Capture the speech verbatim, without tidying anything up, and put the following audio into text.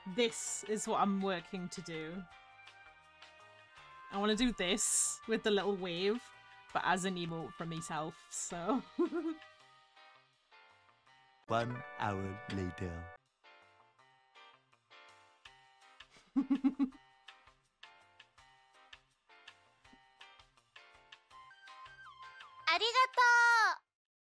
this is what I'm working to do. I want to do this with the little wave, but as an emote for myself, so... One hour later. Arigato!